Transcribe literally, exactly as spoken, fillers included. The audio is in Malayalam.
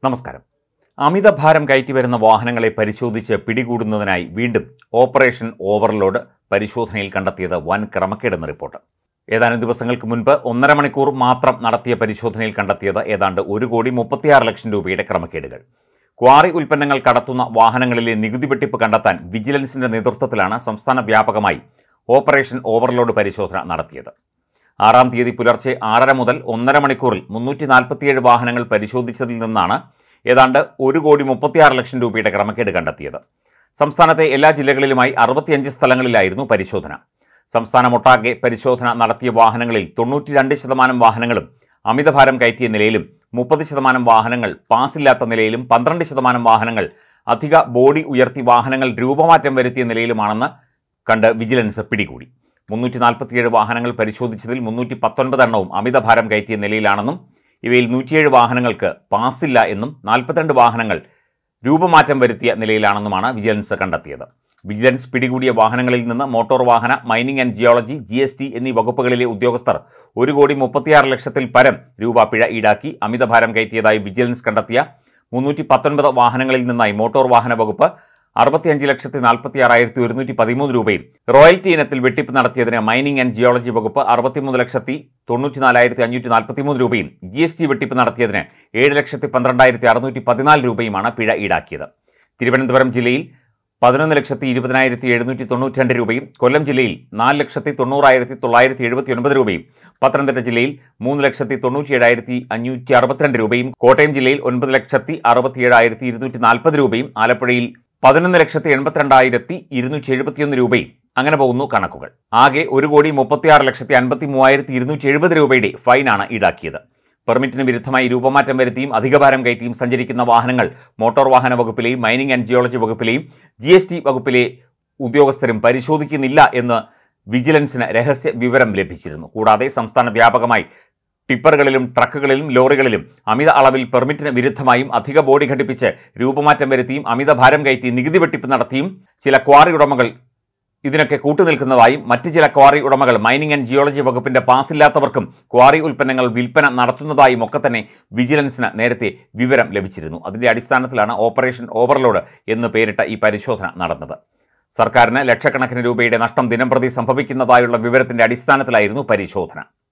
നമസ്കാരം. അമിതഭാരം കയറ്റിവരുന്ന വാഹനങ്ങളെ പരിശോധിച്ച് പിടികൂടുന്നതിനായി വീണ്ടും ഓപ്പറേഷൻ ഓവർലോഡ് പരിശോധനയിൽ കണ്ടെത്തിയത് വൻ ക്രമക്കേടെന്ന റിപ്പോർട്ട്. ഏതാനും ദിവസങ്ങൾക്ക് മുൻപ് ഒന്നര മണിക്കൂർ മാത്രം നടത്തിയ പരിശോധനയിൽ കണ്ടെത്തിയത് ഏതാണ്ട് ഒരു കോടി മുപ്പത്തിയാറ് ലക്ഷം രൂപയുടെ ക്രമക്കേടുകൾ. ക്വാറി ഉൽപ്പന്നങ്ങൾ കടത്തുന്ന വാഹനങ്ങളിലെ നികുതി വെട്ടിപ്പ് കണ്ടെത്താൻ വിജിലൻസിന്റെ നേതൃത്വത്തിലാണ് സംസ്ഥാന വ്യാപകമായി ഓപ്പറേഷൻ ഓവർലോഡ് പരിശോധന നടത്തിയത്. ആറാം തീയതി പുലർച്ചെ ആറര മുതൽ ഒന്നര മണിക്കൂറിൽ മുന്നൂറ്റി നാൽപ്പത്തിയേഴ് വാഹനങ്ങൾ പരിശോധിച്ചതിൽ നിന്നാണ് ഏതാണ്ട് ഒരു കോടി മുപ്പത്തിയാറ് ലക്ഷം രൂപയുടെ ക്രമക്കേട് കണ്ടെത്തിയത്. സംസ്ഥാനത്തെ എല്ലാ ജില്ലകളിലുമായി അറുപത്തിയഞ്ച് സ്ഥലങ്ങളിലായിരുന്നു പരിശോധന. സംസ്ഥാനമൊട്ടാകെ പരിശോധന നടത്തിയ വാഹനങ്ങളിൽ തൊണ്ണൂറ്റി രണ്ട് ശതമാനം വാഹനങ്ങളും അമിതഭാരം കയറ്റിയ നിലയിലും മുപ്പത് ശതമാനം വാഹനങ്ങൾ പാസില്ലാത്ത നിലയിലും പന്ത്രണ്ട് ശതമാനം വാഹനങ്ങൾ അധിക ബോഡി ഉയർത്തി വാഹനങ്ങൾ രൂപമാറ്റം വരുത്തിയ നിലയിലുമാണെന്ന് കണ്ട് വിജിലൻസ് പിടികൂടി. മുന്നൂറ്റി നാൽപ്പത്തിയേഴ് വാഹനങ്ങൾ പരിശോധിച്ചതിൽ മുന്നൂറ്റി പത്തൊൻപത് എണ്ണവും അമിതഭാരം കയറ്റിയ നിലയിലാണെന്നും ഇവയിൽ നൂറ്റിയേഴ് വാഹനങ്ങൾക്ക് പാസില്ല എന്നും നാൽപ്പത്തിരണ്ട് വാഹനങ്ങൾ രൂപമാറ്റം വരുത്തിയ നിലയിലാണെന്നുമാണ് വിജിലൻസ് കണ്ടെത്തിയത്. വിജിലൻസ് പിടികൂടിയ വാഹനങ്ങളിൽ നിന്ന് മോട്ടോർ വാഹന, mining and geology, G S T എന്നീ വകുപ്പുകളിലെ ഉദ്യോഗസ്ഥർ ഒരു കോടി മുപ്പത്തിയാറ് ലക്ഷത്തിൽ പരം രൂപ പിഴ ഈടാക്കി. അമിതഭാരം കയറ്റിയതായി വിജിലൻസ് കണ്ടെത്തിയ മുന്നൂറ്റി പത്തൊൻപത് വാഹനങ്ങളിൽ നിന്നായി മോട്ടോർ വാഹന വകുപ്പ് അറുപത്തിയഞ്ച് ലക്ഷത്തി നാൽപ്പത്തി ആറായിരത്തി ഒരുന്നൂറ്റി പതിമൂന്ന് രൂപയും, റോയൽറ്റി ഇനത്തിൽ വെട്ടിപ്പ് നടത്തിയതിന് മൈനിങ് ആൻഡ് ജിയോളജി വകുപ്പ് അറുപത്തിമൂന്ന് ലക്ഷത്തി തൊണ്ണൂറ്റി നാലായിരത്തി അഞ്ഞൂറ്റി നാൽപ്പത്തിമൂന്ന് രൂപയും, ജി എസ് ടി വെട്ടിപ്പ് നടത്തിയതിന് ഏഴ് ലക്ഷത്തി പന്ത്രണ്ടായിരത്തി അറുന്നൂറ്റി പതിനാല് രൂപയുമാണ് പിഴ ഈടാക്കിയത്. തിരുവനന്തപുരം ജില്ലയിൽ പതിനൊന്ന് ലക്ഷത്തി ഇരുപതിനായിരത്തി എഴുന്നൂറ്റി തൊണ്ണൂറ്റി രണ്ട് രൂപയും, കൊല്ലം ജില്ലയിൽ നാല് ലക്ഷത്തി തൊണ്ണൂറായിരത്തി തൊള്ളായിരത്തി എഴുപത്തി ഒൻപത് രൂപയും, പത്തനംതിട്ട ജില്ലയിൽ മൂന്ന് ലക്ഷത്തി തൊണ്ണൂറ്റി ഏഴായിരത്തി അഞ്ഞൂറ്റി അറുപത്തിരണ്ട് രൂപയും, കോട്ടയം ജില്ലയിൽ ഒൻപത് ലക്ഷത്തി അറുപത്തി ഏഴായിരത്തി ഇരുന്നൂറ്റി നാൽപ്പത് രൂപയും, ആലപ്പുഴയിൽ പതിനൊന്ന് ലക്ഷത്തി എൺപത്തിരണ്ടായിരത്തി ഇരുന്നൂറ്റി എഴുപത്തിയൊന്ന് രൂപയും. അങ്ങനെ പോകുന്നു കണക്കുകൾ. ആകെ ഒരു കോടി മുപ്പത്തിയാറ് ലക്ഷത്തി അൻപത്തി മൂവായിരത്തി ഇരുന്നൂറ്റി എഴുപത് രൂപയുടെ ഫൈനാണ് ഈടാക്കിയത്. പെർമിറ്റിന് വിരുദ്ധമായി രൂപമാറ്റം വരുത്തിയും അധികഭാരം കയറ്റിയും സഞ്ചരിക്കുന്ന വാഹനങ്ങൾ മോട്ടോർ വാഹന വകുപ്പിലെയും മൈനിങ് ആൻഡ് ജിയോളജി വകുപ്പിലെയും ജി എസ് ടി വകുപ്പിലെ ഉദ്യോഗസ്ഥരും പരിശോധിക്കുന്നില്ല എന്ന് വിജിലൻസിന് രഹസ്യ വിവരം ലഭിച്ചിരുന്നു. കൂടാതെ സംസ്ഥാന വ്യാപകമായി ടിപ്പറുകളിലും ട്രക്കുകളിലും ലോറികളിലും അമിത അളവിൽ പെർമിറ്റിന് വിരുദ്ധമായും അധിക ബോഡി ഘടിപ്പിച്ച് രൂപമാറ്റം വരുത്തിയും അമിതഭാരം കയറ്റി നികുതി വെട്ടിപ്പ് നടത്തിയും ചില ക്വാറി ഉടമകൾ ഇതിനൊക്കെ കൂട്ടുനിൽക്കുന്നതായും മറ്റ് ചില ക്വാറി ഉടമകൾ മൈനിങ് ആൻഡ് ജിയോളജി വകുപ്പിന്റെ പാസില്ലാത്തവർക്കും ക്വാറി ഉൽപ്പന്നങ്ങൾ വിൽപ്പന നടത്തുന്നതായും ഒക്കെ തന്നെ വിജിലൻസിന് നേരത്തെ വിവരം ലഭിച്ചിരുന്നു. അതിന്റെ അടിസ്ഥാനത്തിലാണ് ഓപ്പറേഷൻ ഓവർലോഡ് എന്ന് പേരിട്ട ഈ പരിശോധന നടന്നത്. സർക്കാരിന് ലക്ഷക്കണക്കിന് രൂപയുടെ നഷ്ടം ദിനംപ്രതി സംഭവിക്കുന്നതായുള്ള വിവരത്തിന്റെ അടിസ്ഥാനത്തിലായിരുന്നു പരിശോധന.